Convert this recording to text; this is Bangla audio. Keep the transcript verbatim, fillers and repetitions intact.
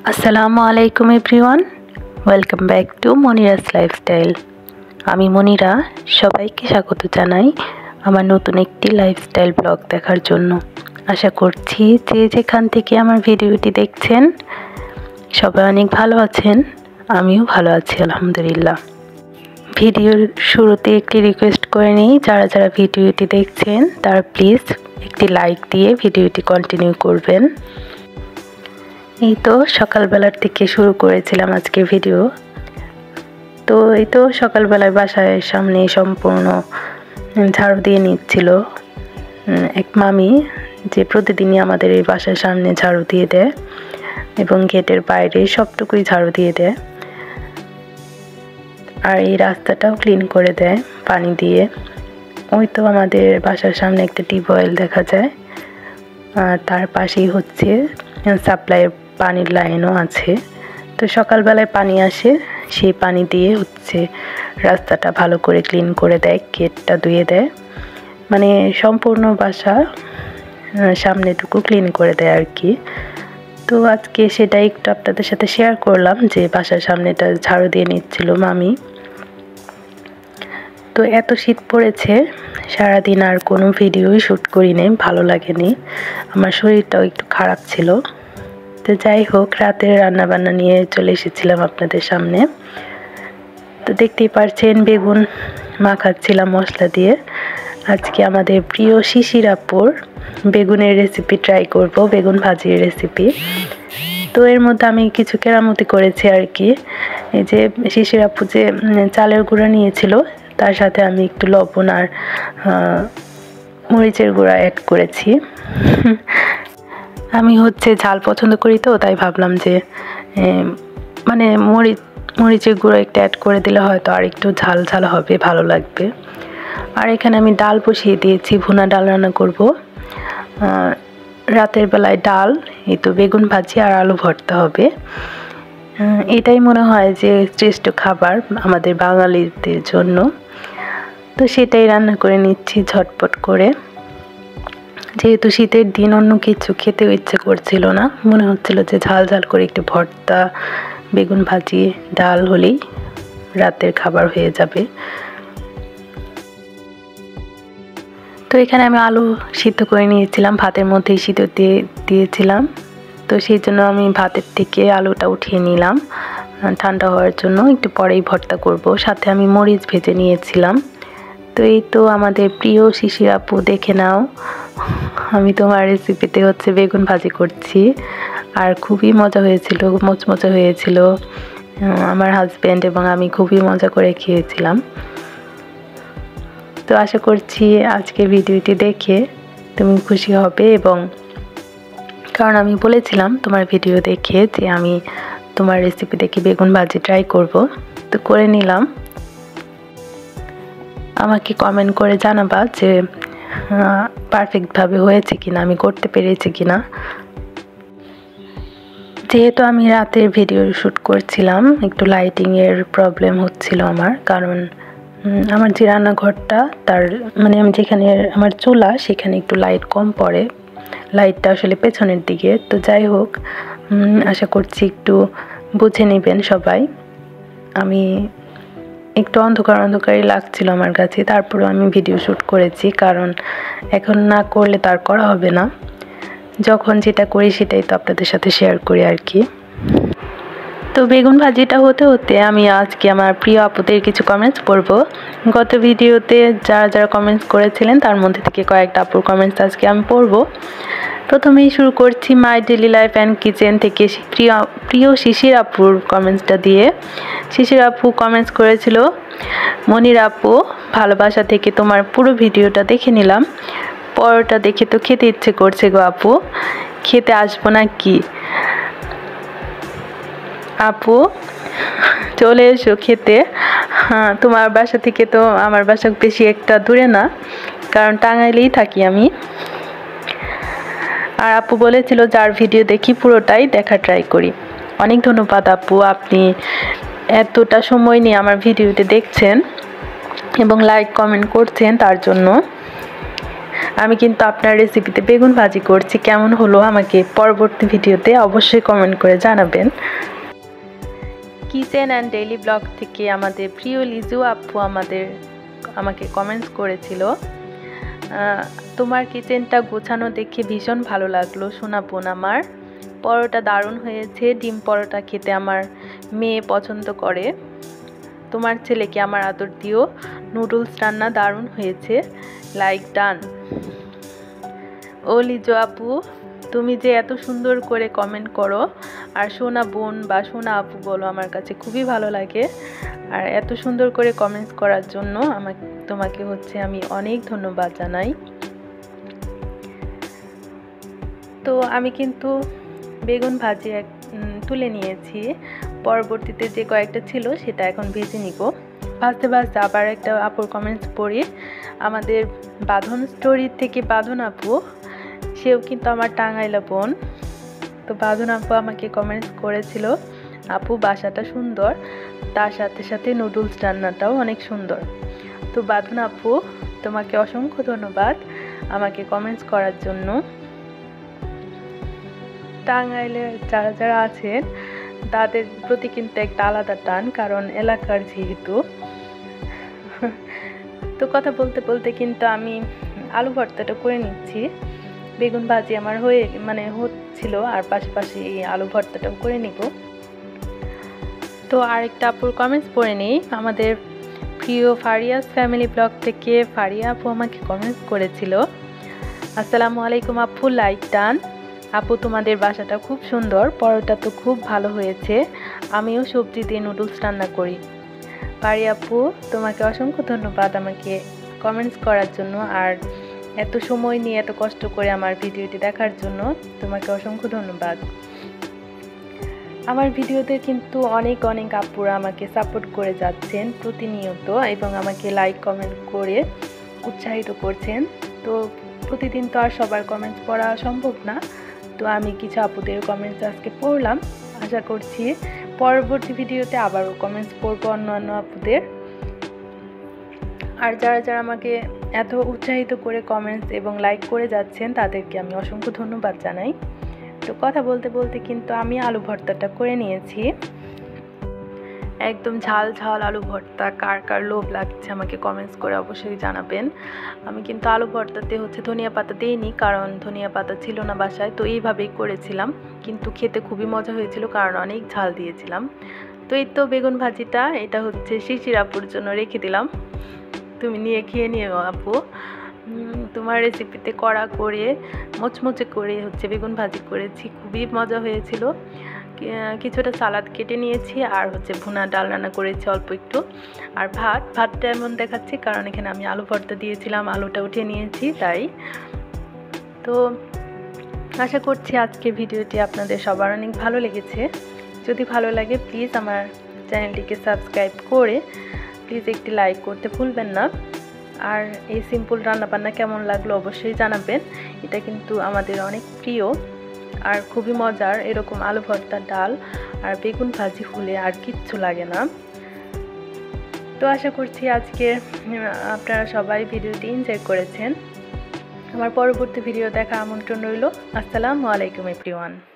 আসসালামু আলাইকুম everyone, welcome back to Monira's lifestyle. আমি মনিরা, সবাইকে স্বাগত জানাই আমার নতুন একটি লাইফস্টাইল ব্লগ দেখার জন্য। আশা করছি যে যেখান থেকে আমার ভিডিওটি দেখছেন সবাই অনেক ভালো আছেন, আমিও ভালো আছি আলহামদুলিল্লাহ। ভিডিওর শুরুতে একটি রিকোয়েস্ট করে নিই, যারা যারা ভিডিওটি দেখছেন তারা প্লিজ একটি লাইক দিয়ে ভিডিওটি কন্টিনিউ করবেন। এই তো সকালবেলার থেকে শুরু করেছিলাম আজকে ভিডিও। তো এই তো সকালবেলায় বাসায় সামনে সম্পূর্ণ ঝাড়ু দিয়ে নিচ্ছিল এক মামি, যে প্রতিদিনই আমাদের এই বাসার সামনে ঝাড়ু দিয়ে দেয় এবং গেটের বাইরে সবটুকুই ঝাড়ু দিয়ে দেয়, আর এই রাস্তাটাও ক্লিন করে দেয় পানি দিয়ে। ওই তো আমাদের বাসার সামনে একটা টিউবওয়েল দেখা যায়, আর তার পাশেই হচ্ছে সাপ্লাইয়ের পানির লাইনও আছে। তো সকালবেলায় পানি আসে, সেই পানি দিয়ে হচ্ছে রাস্তাটা ভালো করে ক্লিন করে দেয়, গেটটা ধুয়ে দেয়, মানে সম্পূর্ণ বাসা সামনেটুকু ক্লিন করে দেয় আর কি। তো আজকে সেটাই একটু আপনাদের সাথে শেয়ার করলাম যে বাসার সামনেটা ঝাড়ু দিয়ে নিচ্ছিল মামি। তো এত শীত পড়েছে, সারাদিন আর কোনো ভিডিওই শ্যুট করি নাই, ভালো লাগেনি, আমার শরীরটাও একটু খারাপ ছিল। তো যাই হোক, রাতের রান্নাবান্না নিয়ে চলে এসেছিলাম আপনাদের সামনে। তো দেখতেই পারছেন বেগুন মাখাচ্ছিলাম মশলা দিয়ে। আজকে আমাদের প্রিয় শিশির আপুর বেগুনের রেসিপি ট্রাই করব, বেগুন ভাজির রেসিপি। তো এর মধ্যে আমি কিছু কেরামতি করেছি আর কি। এই যে শিশির আপু যে চালের গুঁড়া নিয়েছিল, তার সাথে আমি একটু লবণ আর মরিচের গুঁড়া অ্যাড করেছি। আমি হচ্ছে ঝাল পছন্দ করি, তো তাই ভাবলাম যে মানে মরিচ মরিচের গুঁড়ো একটু অ্যাড করে দিলে হয়তো আর একটু ঝাল ঝাল হবে, ভালো লাগবে। আর এখানে আমি ডাল বসিয়ে দিয়েছি, ভুনা ডাল রান্না করব রাতের বেলায়। ডাল, এই তো বেগুন ভাজি আর আলু ভর্তা হবে। এটাই মনে হয় যে শ্রেষ্ঠ খাবার আমাদের বাঙালিদের জন্য। তো সেটাই রান্না করে নিচ্ছি ঝটপট করে, যেহেতু শীতের দিন অন্য কিছু খেতেও ইচ্ছে করছিল না, মনে হচ্ছিল যে ঝাল ঝাল করে একটু ভর্তা, বেগুন ভাজি, ডাল হলেই রাতের খাবার হয়ে যাবে। তো এখানে আমি আলু সিদ্ধ করে নিয়েছিলাম, ভাতের মধ্যেই সিদ্ধ দিয়ে দিয়েছিলাম। তো সেই জন্য আমি ভাতের থেকে আলুটা উঠিয়ে নিলাম ঠান্ডা হওয়ার জন্য, একটু পরেই ভর্তা করব। সাথে আমি মরিচ ভেজে নিয়েছিলাম। তো এই তো আমাদের প্রিয় শিশির আপু, দেখে নাও আমি তোমার রেসিপিতে হচ্ছে বেগুন ভাজি করছি, আর খুবই মজা হয়েছিল, মচমচে হয়েছিল। আমার হাজব্যান্ড এবং আমি খুবই মজা করে খেয়েছিলাম। তো আশা করছি আজকে ভিডিওটি দেখে তুমি খুশি হবে, এবং কারণ আমি বলেছিলাম তোমার ভিডিও দেখে যে আমি তোমার রেসিপি দেখে বেগুন ভাজি ট্রাই করব, তো করে নিলাম। আমাকে কমেন্ট করে জানাবা যে পারফেক্টভাবে হয়েছে কিনা, আমি করতে পেরেছি কিনা। যেহেতু আমি রাতের ভিডিও শ্যুট করছিলাম, একটু লাইটিংয়ের প্রবলেম হচ্ছিল আমার, কারণ আমার যে রান্নাঘরটা তার মানে আমি যেখানে আমার চুলা সেখানে একটু লাইট কম পড়ে, লাইটটা আসলে পেছনের দিকে। তো যাই হোক, আশা করছি একটু বুঝে নেবেন সবাই। আমি একটু অন্ধকার অন্ধকারই লাগছিল আমার কাছে, তারপরেও আমি ভিডিও শ্যুট করেছি, কারণ এখন না করলে তার করা হবে না। যখন যেটা করি সেটাই তো আপনাদের সাথে শেয়ার করি আর কি। তো বেগুন ভাজিটা হতে হতে আমি আজকে আমার প্রিয় আপুদের কিছু কমেন্টস পড়ব। গত ভিডিওতে যারা যারা কমেন্টস করেছিলেন তার মধ্যে থেকে কয়েকটা আপুর কমেন্টস আজকে আমি পড়ব। প্রথমেই শুরু করছি my daily life and kitchen থেকে প্রিয় প্রিয় শিশির আপুর কমেন্টসটা দিয়ে। শিশির আপু কমেন্টস করেছিল, মনির আপু, ভালোবাসা থেকে তোমার পুরো ভিডিওটা দেখে নিলাম, পরোটা দেখে তো খেতে ইচ্ছে করছে গো আপু, খেতে আসবো না কি? আপু চলে এসো খেতে। হ্যাঁ, তোমার বাসা থেকে তো আমার বাসা বেশি একটা দূরে না, কারণ টাঙ্গাইলেই থাকি আমি। আর আপু বলেছিল যার ভিডিও দেখি পুরোটাই দেখা ট্রাই করি। অনেক ধন্যবাদ আপু, আপনি এতটা সময় নিয়ে আমার ভিডিওতে দেখছেন এবং লাইক কমেন্ট করছেন, তার জন্য। আমি কিন্তু আপনার রেসিপিতে বেগুন ভাজি করছি, কেমন হলো আমাকে পরবর্তী ভিডিওতে অবশ্যই কমেন্ট করে জানাবেন। কিচেন অ্যান্ড ডেইলি ব্লগ থেকে আমাদের প্রিয় লিজু আপু আমাদের আমাকে কমেন্টস করেছিল, তোমার কিচেনটা গোছানো দেখে ভীষণ ভালো লাগলো সোনা বোন আমার। পরোটা দারুণ হয়েছে, ডিম পরোটা খেতে আমার মেয়ে পছন্দ করে। তোমার ছেলেকে আমার আদর দিও, নুডলস রান্না দারুণ হয়েছে, লাইক ডান। ও লিজু আপু, তুমি যে এত সুন্দর করে কমেন্ট করো আর সোনা বোন বা সোনা আপু বলো, আমার কাছে খুবই ভালো লাগে। আর এত সুন্দর করে কমেন্টস করার জন্য আমাকে তোমাকে হচ্ছে আমি অনেক ধন্যবাদ জানাই। তো আমি কিন্তু বেগুন ভাজি এক তুলে নিয়েছি, পরবর্তীতে যে কয়েকটা ছিল সেটা এখন ভেজে নিব। ভাজতে ভাজতে আবার একটা আপুর কমেন্টস পড়ি, আমাদের বাঁধন স্টোরি থেকে বাঁধন আপু, সেও কিন্তু আমার টাঙ্গাইলা বোন। তো বাঁধন আপু আমাকে কমেন্টস করেছিল, আপু বাসাটা সুন্দর, তার সাথে সাথে নুডলস রান্নাটাও অনেক সুন্দর। তো বাঁধন আপু, তোমাকে অসংখ্য ধন্যবাদ আমাকে কমেন্টস করার জন্য। টাঙ্গাইলে যারা যারা আছেন তাদের প্রতি কিন্তু একটা আলাদা টান, কারণ এলাকার যেহেতু। তো কথা বলতে বলতে কিন্তু আমি আলু ভর্তাটা করে নিচ্ছি। বেগুন ভাজি আমার হয়ে মানে হচ্ছিল, আর পাশাপাশি এই আলু ভর্তাটাও করে নিব। তো আরেকটা আপুর কমেন্টস পড়ে নিই, আমাদের প্রিয় ফারিয়াস ফ্যামিলি ব্লগ থেকে ফারিয়া আপু আমাকে কমেন্টস করেছিল, আসসালামু আলাইকুম আপু, লাইক ডান। আপু তোমাদের বাসাটা খুব সুন্দর, পরোটা তো খুব ভালো হয়েছে, আমিও সবজি দিয়ে নুডলস রান্না করি। ফারিয়া আপু, তোমাকে অসংখ্য ধন্যবাদ আমাকে কমেন্টস করার জন্য, আর এত সময় নিয়ে এত কষ্ট করে আমার ভিডিওটি দেখার জন্য তোমাকে অসংখ্য ধন্যবাদ। আমার ভিডিওতে কিন্তু অনেক অনেক আপুরা আমাকে সাপোর্ট করে যাচ্ছেন প্রতিনিয়ত, এবং আমাকে লাইক কমেন্ট করে উৎসাহিত করছেন। তো প্রতিদিন তো আর সবার কমেন্টস পড়া সম্ভব না, তো আমি কিছু আপুদের কমেন্টস আজকে পড়লাম। আশা করছি পরবর্তী ভিডিওতে আবারও কমেন্টস পড়বো অন্য অন্য আপুদের। আর যারা যারা আমাকে এত উৎসাহিত করে কমেন্টস এবং লাইক করে যাচ্ছেন তাদেরকে আমি অসংখ্য ধন্যবাদ জানাই। তো কথা বলতে বলতে কিন্তু আমি আলু ভর্তাটা করে নিয়েছি, একদম ঝাল ঝাল আলু ভর্তা। কার কার লোভ লাগছে আমাকে কমেন্টস করে অবশ্যই জানাবেন। আমি কিন্তু আলু ভর্তাতে হচ্ছে ধনিয়া পাতা দিইনি, কারণ ধনিয়া পাতা ছিল না বাসায়, তো এইভাবেই করেছিলাম, কিন্তু খেতে খুবই মজা হয়েছিল কারণ অনেক ঝাল দিয়েছিলাম। তো এই তো বেগুন ভাজিটা, এটা হচ্ছে শিশির আপুর জন্য রেখে দিলাম, তুমি নিয়ে খেয়ে নিও আপু। তোমার রেসিপিতে কড়া করে মোচমোচে করে হচ্ছে বেগুন ভাজি করেছি, খুবই মজা হয়েছিল। কিছুটা সালাদ কেটে নিয়েছি, আর হচ্ছে ভুনা ডাল রান্না করেছি অল্প একটু, আর ভাত ভাতটা এমন দেখাচ্ছি কারণ এখানে আমি আলু ভর্তা দিয়েছিলাম, আলুটা উঠিয়ে নিয়েছি তাই। তো আশা করছি আজকে ভিডিওটি আপনাদের সবার অনেক ভালো লেগেছে। যদি ভালো লাগে প্লিজ আমার চ্যানেলটিকে সাবস্ক্রাইব করে প্লিজ একটি লাইক করতে ভুলবেন না। আর এই সিম্পল রান্নাবান্না কেমন লাগলো অবশ্যই জানাবেন, এটা কিন্তু আমাদের অনেক প্রিয় আর খুবই মজার। এরকম আলু ভর্তা, ডাল আর বেগুন ভাজি হলে আর কিচ্ছু লাগে না। তো আশা করছি আজকে আপনারা সবাই ভিডিওটি এনজয় করেছেন। আমার পরবর্তী ভিডিও দেখা আমন্ত্রণ রইল। আসসালামু আলাইকুম এভরিওয়ান।